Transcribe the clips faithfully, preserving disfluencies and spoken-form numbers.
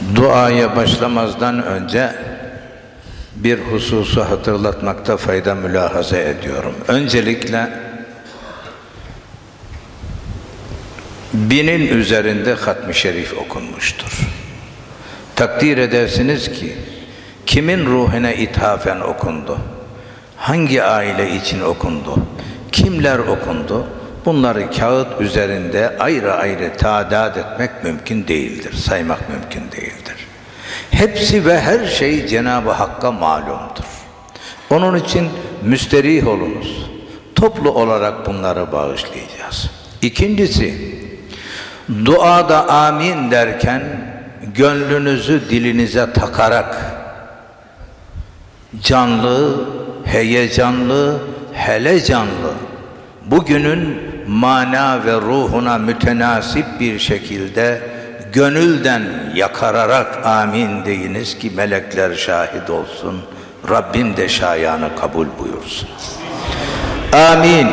Duaya başlamazdan önce bir hususu hatırlatmakta fayda mülahaza ediyorum. Öncelikle binin üzerinde Hatmi Şerif okunmuştur. Takdir edersiniz ki kimin ruhuna ithafen okundu? Hangi aile için okundu? Kimler okundu? Bunları kağıt üzerinde ayrı ayrı tadat etmek mümkün değildir, saymak mümkün değildir. Hepsi ve her şey Cenab-ı Hakk'a malumdur. Onun için müsterih olunuz. Toplu olarak bunları bağışlayacağız. İkincisi, duada amin derken gönlünüzü dilinize takarak canlı, heyecanlı, hele canlı, bugünün mana ve ruhuna mütenasip bir şekilde gönülden yakararak amin deyiniz ki melekler şahit olsun, Rabbim de şayanı kabul buyursun. Amin.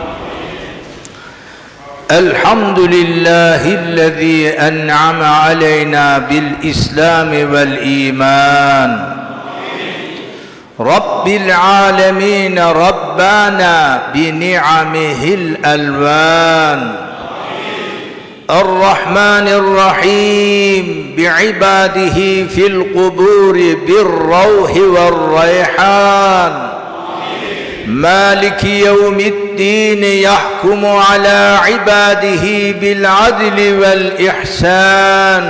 Elhamdülillahillezî en'ame aleyna bil İslâmi vel İman. Rabbil âlemîn Rabbana bi ni'amihil elvân. Er-Rahmanir-Rahim bi ibadihi fil kuburi bir ravhi vel reyhan. Maliki yevmiddin yahkumu ala ibadihi bil adli vel ihsan.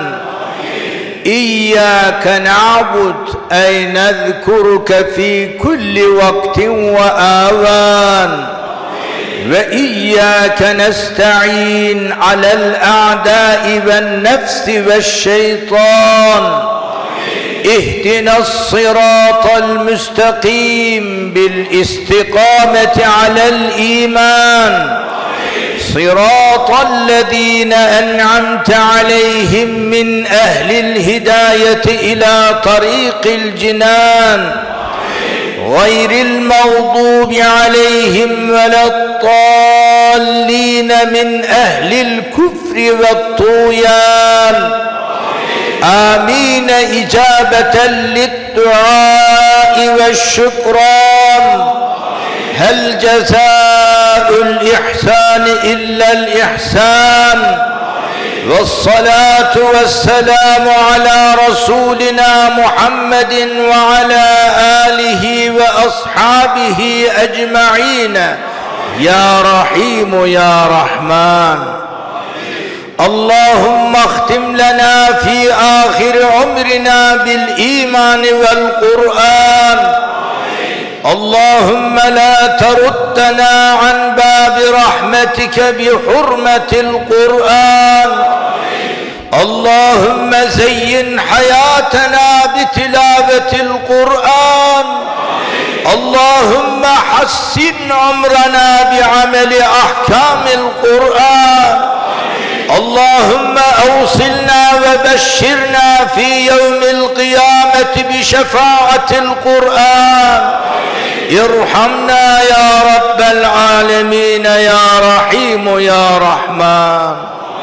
İyyâke na'bud ey nezkuruke fi kulli vaktin ve âvân. Ve iyyâke nesta'in alel a'dâi ven nefsi veşşeytan. İhdinas sıratal müstakîm bil istiqâmeti alel iman. Sıratallezîne en'amte aleyhim min ehlil hidâyeti ilâ tarîqil cinân. Gayril mağdûbi aleyhim veleddâllîne min ehlil küfri ve't-tuğyân. Amine icabeten lid-duâi veş-şükrân. Hel cezâ'ül ihsâni illel ihsân. Vessalâtu vesselamu alâ rasûlinâ Muhammedin ve alâ âlihi ve ashâbihi ecma'în. Ya Rahîmu ya Rahman. Allahümme ahtim lana fi ahir umrina bil iman vel Kur'an. Allahümme la teruddena an babi rahmetike bi hurmetil Kur'an. Allahümme zeyyin hayatena bi tilavetil Kur'an. Allahümme hassin umrana bi ameli ahkamil Kur'an. Allahümme evsilna ve beşşirna fi yevmil kıyameti bi şefaatil Kur'an. İrhamna ya Rabbel alemin ya Rahim ya Rahman.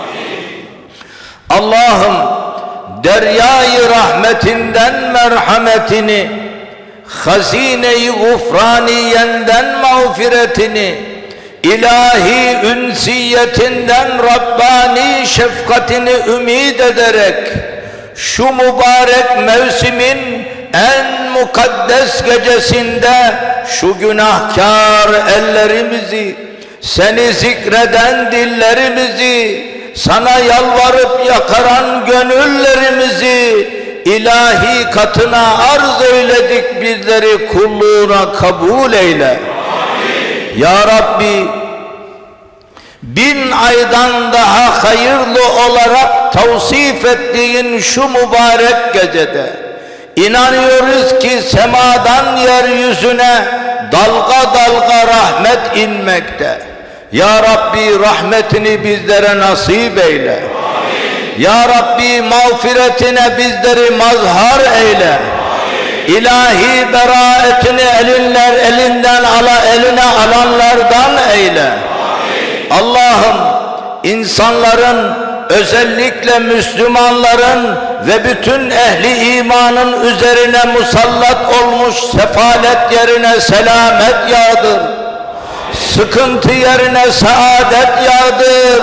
Allah'ım deryayı rahmetinden merhametini, hazine-i gufraniyenden mağfiretini, ilahi ünsiyetinden Rabbani şefkatini ümid ederek şu mübarek mevsimin en mukaddes gecesinde şu günahkar ellerimizi, seni zikreden dillerimizi, sana yalvarıp yakaran gönüllerimizi ilahi katına arz eyledik, bizleri kulluğuna kabul eyle. Ya Rabbi, bin aydan daha hayırlı olarak tavsif ettiğin şu mübarek gecede inanıyoruz ki semadan yeryüzüne dalga dalga rahmet inmekte. Ya Rabbi rahmetini bizlere nasip eyle. Amin. Ya Rabbi mağfiretine bizleri mazhar eyle. Amin. İlahi beraetini elinler elinden ala eline alanlardan eyle. Allah'ım insanların özellikle Müslümanların ve bütün ehli imanın üzerine musallat olmuş sefalet yerine selamet yağdır. Sıkıntı yerine saadet yağdır.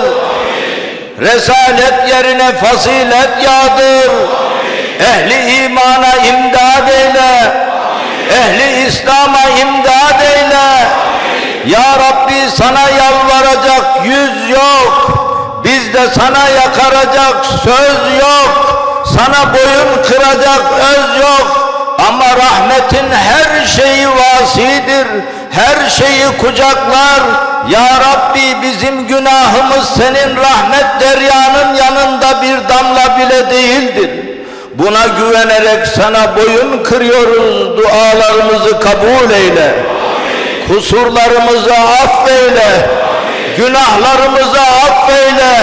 Rezalet yerine fazilet yağdır. Ehli imana imdad eyle. Ehli İslam'a imdad eyle. Ya Rabbi, sana yalvaracak yüz yok. Bizde sana yakaracak söz yok. Sana boyun kıracak öz yok. Ama rahmetin her şeyi vasidir. Her şeyi kucaklar. Ya Rabbi, bizim günahımız senin rahmet deryanın yanında bir damla bile değildir. Buna güvenerek sana boyun kırıyoruz. Dualarımızı kabul eyle. Kusurlarımızı affeyle. Günahlarımızı affeyle.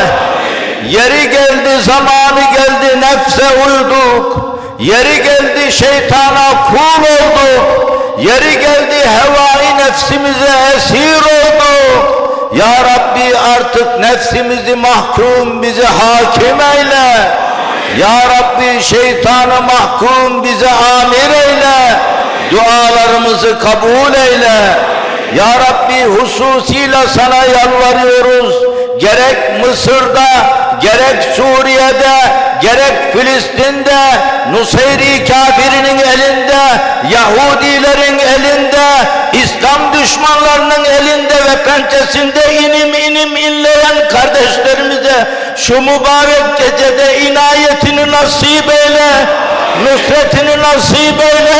Yeri geldi, zamanı geldi, nefse uyduk. Yeri geldi, şeytana kul olduk. Yeri geldi, hevai nefsimize esir olduk. Ya Rabbi, artık nefsimizi mahkum, bizi hakim eyle. Ya Rabbi, şeytanı mahkum, bize amir eyle. Dualarımızı kabul eyle. Ya Rabbi, hususıyla sana yalvarıyoruz. Gerek Mısır'da, gerek Suriye'de, gerek Filistin'de, Nusayri kafirinin elinde, Yahudilerin elinde, İslam düşmanlarının elinde ve pençesinde inim inim inleyen kardeşlerimize şu mübarek gecede inayetini nasip eyle, nusretini nasip eyle.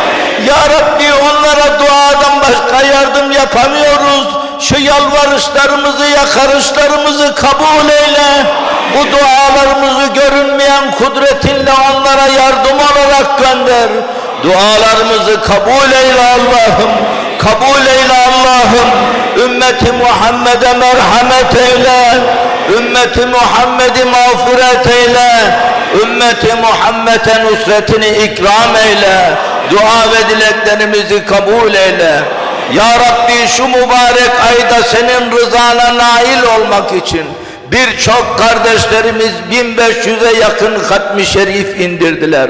Ya Rabbi, onlara duadan başka yardım yapamıyoruz. Şu yalvarışlarımızı, yakarışlarımızı kabul eyle. Bu dualarımızı görünmeyen kudretinle onlara yardım olarak gönder. Dualarımızı kabul eyle Allah'ım. Kabul eyle Allah'ım. Ümmeti Muhammed'e merhamet eyle. Ümmeti Muhammed'i mağfiret eyle. Ümmeti Muhammed'e nusretini ikram eyle. Dua ve dileklerimizi kabul eyle. Ya Rabbi, şu mübarek ayda senin rızana nail olmak için birçok kardeşlerimiz bin beş yüze yakın Hatmi Şerif indirdiler.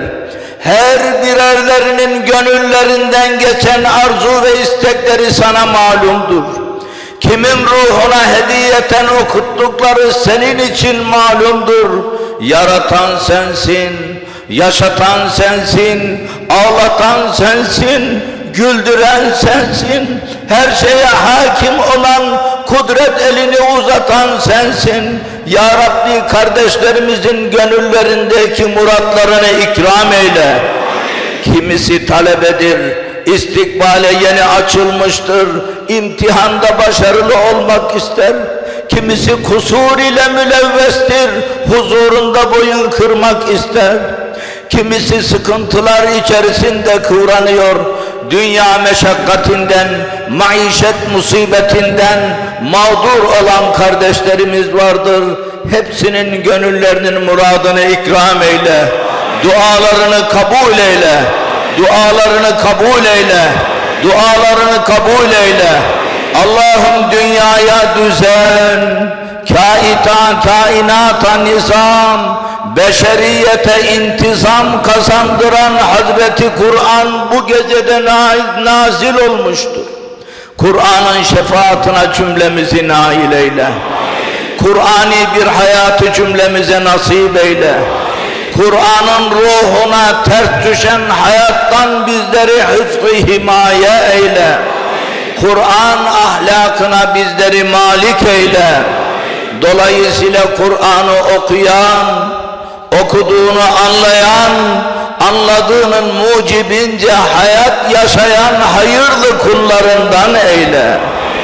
Her birerlerinin gönüllerinden geçen arzu ve istekleri sana malumdur. Kimin ruhuna hediyeten okuttukları senin için malumdur. Yaratan sensin, yaşatan sensin, ağlatan sensin, güldüren sensin, her şeye hakim olan, kudret elini uzatan sensin. Ya Rabbi, kardeşlerimizin gönüllerindeki muratlarını ikram eyle. Kimisi talebedir, istikbale yeni açılmıştır, imtihanda başarılı olmak ister. Kimisi kusur ile mülevvestir, huzurunda boyun kırmak ister. Kimisi sıkıntılar içerisinde kıvranıyor, dünya meşakkatinden, maişet musibetinden mağdur olan kardeşlerimiz vardır. Hepsinin gönüllerinin muradını ikram eyle. Dualarını kabul eyle. Dualarını kabul eyle. Dualarını kabul eyle. Allah'ım, dünyaya düzen, kainata, kainata nizam, beşeriyete intizam kazandıran Hazreti Kur'an bu gecede nazil olmuştur. Kur'an'ın şefaatine cümlemizi nail eyle. Kur'an'ı bir hayatı cümlemize nasip eyle. Kur'an'ın ruhuna ters düşen hayattan bizleri hıfz-ı himaye eyle. Kur'an ahlakına bizleri malik eyle. Dolayısıyla Kur'an'ı okuyan, okuduğunu anlayan, anladığının mucibince hayat yaşayan hayırlı kullarından eyle.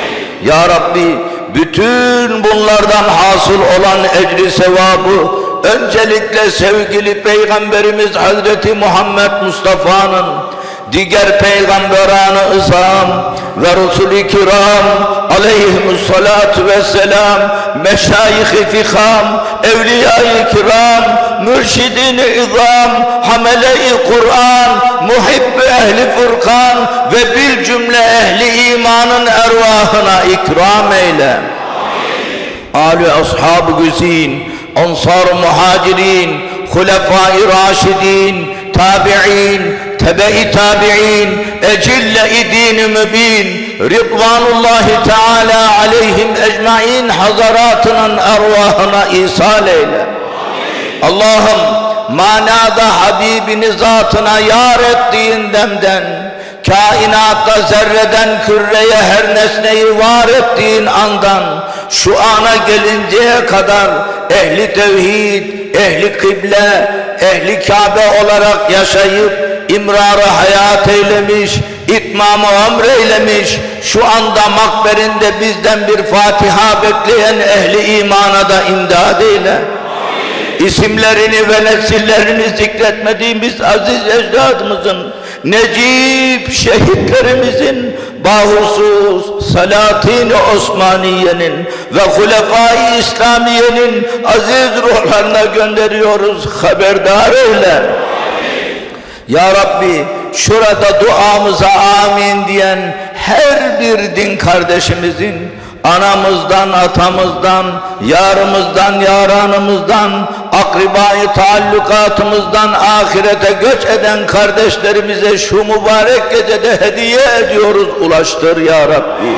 Ya Rabbi, bütün bunlardan hasıl olan ecri sevabı öncelikle sevgili Peygamberimiz Hazreti Muhammed Mustafa'nın, diğer peygamberan-ı izam ve Resul-i kiram aleyhimussalatu vesselam, meşayih-i fikam, evliya-i kiram, mürşidin-i izam, hamele-i Kur'an, muhibb-i ehli furkan ve bil cümle ehli imanın ervahına ikram eyle. Âli ashab-ı güzin, Ansar-ı Muhacirin, Hulefâ-i Raşidin, Tabi'in, Tebe-i Tabi'in, Ecille-i Din-i Mübin, Ridvanullahi Teala aleyhim ecmaîn hazaratının ervahına ihsal eyle. Allah'ım manada Habibini zatına yar ettiğin demden, kainatta zerreden küreye her nesneyi var ettiğin andan, şu ana gelinceye kadar ehli tevhid, ehli kıble, ehli Kabe olarak yaşayıp imrar-ı hayat eylemiş, itmam-ı ömr eylemiş, şu anda makberinde bizden bir Fatiha bekleyen ehli imana da imdad eyle. İsimlerini ve nesillerini zikretmediğimiz aziz ecdadımızın, necip şehitlerimizin, bahusuz Salatin-i Osmaniye'nin ve Hulefâ-i İslamiye'nin aziz ruhlarına gönderiyoruz, haberdar eyle. Ya Rabbi, şurada duamıza amin diyen her bir din kardeşimizin, anamızdan, atamızdan, yarımızdan, yaranımızdan, akriba-i taallukatımızdan ahirete göç eden kardeşlerimize şu mübarek gecede hediye ediyoruz, ulaştır ya Rabbi.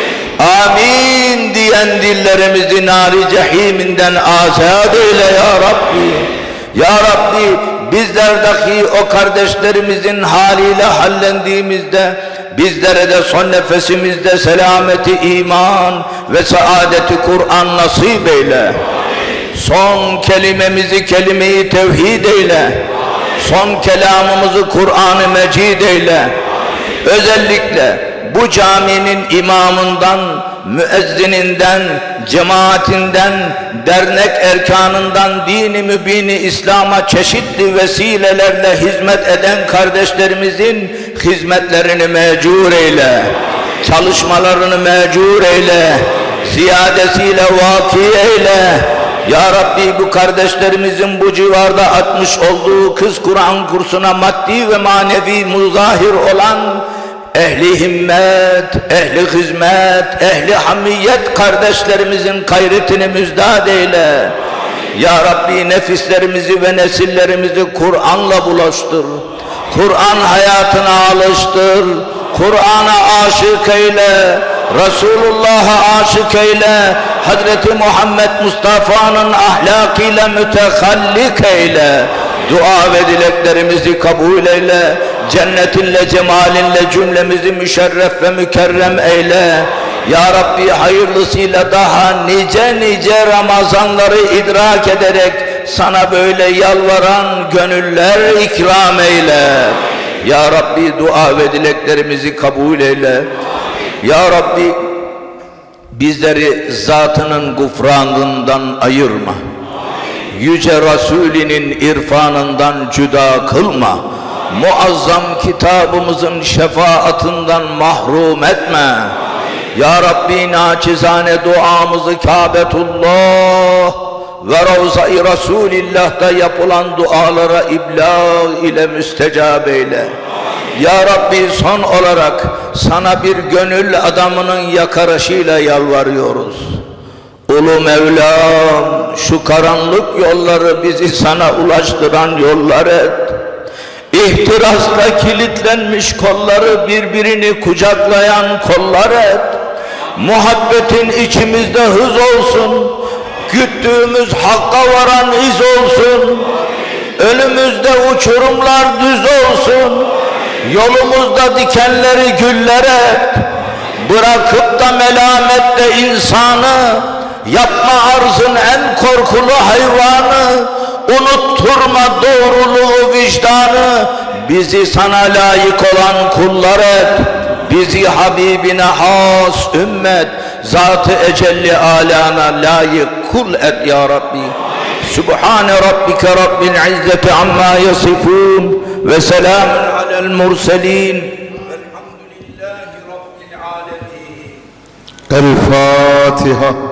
Amin diyen dillerimizi nar-i cehiminden azad eyle ya Rabbi. Ya Rabbi, bizlerdeki o kardeşlerimizin haliyle hallendiğimizde, bizlere de son nefesimizde selameti iman ve saadeti Kur'an nasip eyle. Son kelimemizi kelime-i tevhid eyle. Son kelamımızı Kur'an-ı Mecid eyle. Özellikle bu caminin imamından, müezzininden, cemaatinden, dernek erkanından, dini mübini İslam'a çeşitli vesilelerle hizmet eden kardeşlerimizin hizmetlerini mecur eyle, çalışmalarını mecur eyle, ziyadesiyle vaki eyle. Ya Rabbi, bu kardeşlerimizin bu civarda atmış olduğu kız Kur'an kursuna maddi ve manevi muzahir olan ehli himmet, ehli hizmet, ehli hamiyet kardeşlerimizin gayretini müjdat eyle. Ya Rabbi, nefislerimizi ve nesillerimizi Kur'an'la bulaştır. Kur'an hayatına alıştır. Kur'an'a aşık eyle. Resulullah'a aşık eyle. Hazreti Muhammed Mustafa'nın ahlakıyla mütehallik eyle. Dua ve dileklerimizi kabul eyle. Cennetinle, cemalinle cümlemizi müşerref ve mükerrem eyle. Ya Rabbi, hayırlısıyla daha nice nice Ramazanları idrak ederek sana böyle yalvaran gönüller ikram eyle. Ya Rabbi, dua ve dileklerimizi kabul eyle. Ya Rabbi, bizleri zatının gufranından ayırma. Yüce Resulinin irfanından cüda kılma. Muazzam kitabımızın şefaatinden mahrum etme. Ya Rabbi, naçizane duamızı Kâbetullah ve Ravza-i Resulillah'ta yapılan dualara iblag ile müstecab eyle. Ya Rabbi, son olarak sana bir gönül adamının yakarışıyla yalvarıyoruz. Ulu Mevlam, şu karanlık yolları bizi sana ulaştıran yollar et. İhtirasla kilitlenmiş kolları birbirini kucaklayan kollar et. Muhabbetin içimizde hız olsun. Güttüğümüz hakka varan iz olsun. Önümüzde uçurumlar düz olsun. Yolumuzda dikenleri güller et. Bırakıp da melametle insanı, yapma arzın en korkulu hayvanı, unutturma doğruluğu vicdanı, bizi sana layık olan kullar et, bizi Habibine has ümmet, Zat-ı Ecelli Alâna layık kul et ya Rabbi. Sübhane Rabbike Rabbil İzzeti amma yasifûn ve selâmun alel murselîn velhamdülillahi Rabbil âlemîn. El Fatiha.